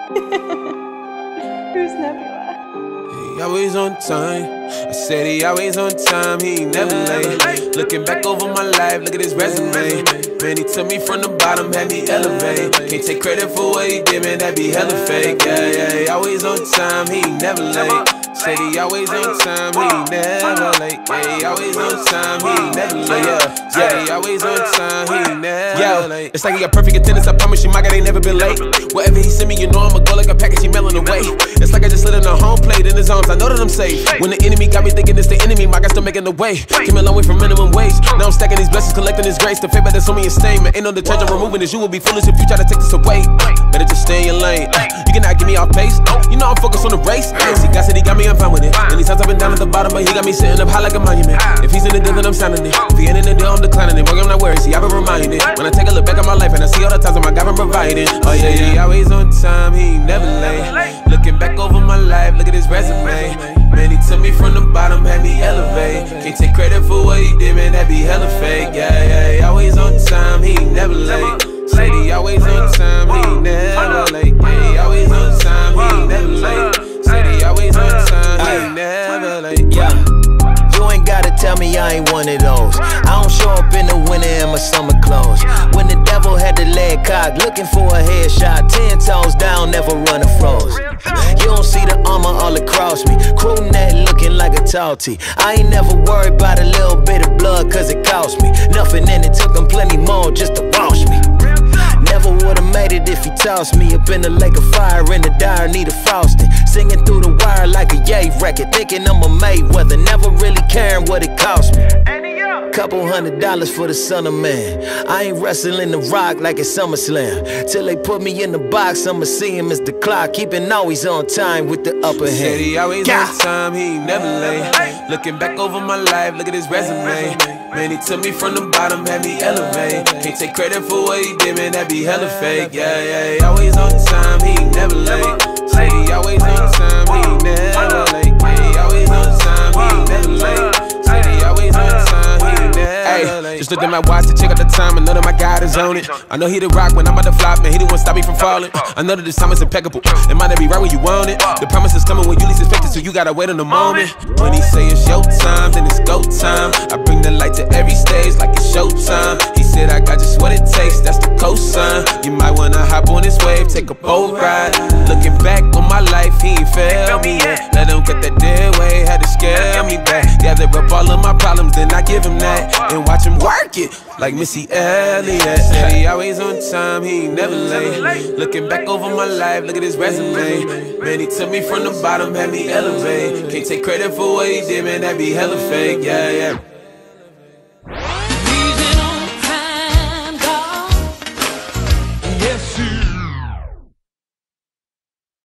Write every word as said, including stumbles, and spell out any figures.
Who's Nebula? He always on time. I said he always on time, he ain't never late. Looking back over my life, look at his resume. Man, he took me from the bottom, had me elevate. Can't take credit for what he did, man, that be hella fake. Yeah, yeah, he always on time, he ain't never late. Said he always on time, he ain't never late. Yeah, he always on time, he ain't never late. Yeah, yeah, he always on time, he ain't never late. It's like he got perfect attendance, I promise you, my guy ain't never been late. Whatever he send me, you know I'ma go like a package, he mailing away. It's like I just lit in a home plate in his arms, I know that I'm safe. When the enemy got me thinking it's the enemy, my guy still making the way. Came a long way from minimum wage. Now I'm stacking these blessings, collecting his grace. The favor that's on me is staying, man. Ain't no detergent removing this. You will be foolish if you try to take this away. Better just stay in your lane. You cannot get me off pace. You know I'm focused on the race. See, God said he got me, I'm fine with it. Many times I've been down at the bottom, but he got me sitting up high like a monument. If he's in the deal, then I'm signing it. If he ain't in the deal, I'm declining it. Boy, I'm not worried. See, I've been reminded. When I take a look back at my life and I see all the times that my God been providing. Oh yeah, yeah, he always on time. He ain't never late. Looking back over my life, look at his resume. Man, he took me from the bottom, had me elevate. Can't take credit for what he did, man, that be hella fake. Yeah, yeah, he always on time, he ain't never late. Said he always on time, he ain't never late. Yeah, he always on time, he ain't never late. Said he always on time, he ain't never late. Yeah, you ain't gotta tell me I ain't one of those. I don't show up in the winter in my summer clothes. When the devil had the leg cocked, looking for a headshot, ten toes down, never run a froze. You don't see the armor all across me. Crew neck looking like a tall tee. I ain't never worried about a little bit of blood, cause it cost me nothing, and it took them plenty more just to wash me. Never would've made it if he tossed me up in the lake of fire in the dire need of frosting. Singing through the wire like a Ye record, thinking I'm a Mayweather, never really caring what it cost me. Couple hundred dollars for the son of man. I ain't wrestling the rock like it's SummerSlam. Till they put me in the box, I'ma see him as the clock, keeping always on time with the upper hand. Said he always on time, he ain't never late. Looking back over my life, look at his resume. Man, he took me from the bottom, had me elevate. Can't take credit for what he did, man, that be hella fake. Yeah, yeah, he always on time, he ain't never late. Say he always on time, he ain't never late. Yeah, he always on time, he ain't never late. Say he always on time, he ain't never late. Just looked at my watch to check out the time, I know that my God is on it. I know he the rock when I'm about to flop, man, he the one stop me from falling. I know that this time is impeccable, it might not be right when you want it. The promise is coming when you least expect it, so you gotta wait on the moment. When he say it's your time, then it's go time. I bring the light to every stage like it's showtime. He said I got just what it takes, that's the cosign. You might wanna hop on this wave, take a boat ride. Looking back on my life, he ain't failed me yet. Let him cut that dead weight, had to scare me back. Gather up all of my problems, then I give him that, and watch him work it like Missy Elliott. Said he always on time, he ain't never late. Looking back over my life, look at his resume. Man, he took me from the bottom, had me elevate. Can't take credit for what he did, man, that be hella fake. Yeah, yeah.